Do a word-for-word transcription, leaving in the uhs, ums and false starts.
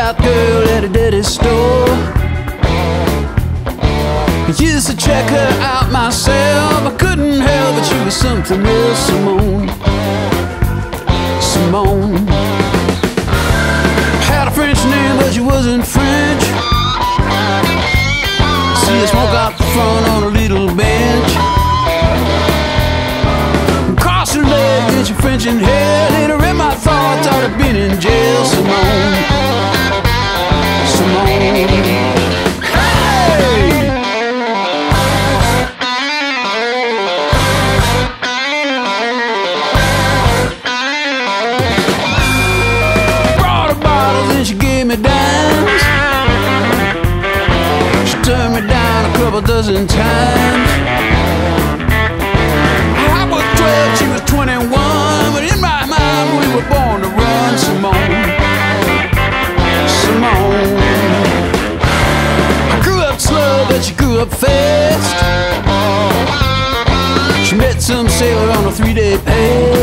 out girl at a daddy's store. I used to check her out myself. I couldn't help but she was something real. Simone, Simone had a French name but she wasn't French. See her smoke out the front on a little bench, cross her leg and she French in hell. Later in my thoughts I'd have been in jail. Simone, Simone. She gave me dimes. She turned me down a couple dozen times. I was twelve, she was twenty-one, but in my mind we were born to run. Simone, Simone. I grew up slow, but she grew up fast. She met some sailor on a three-day pass.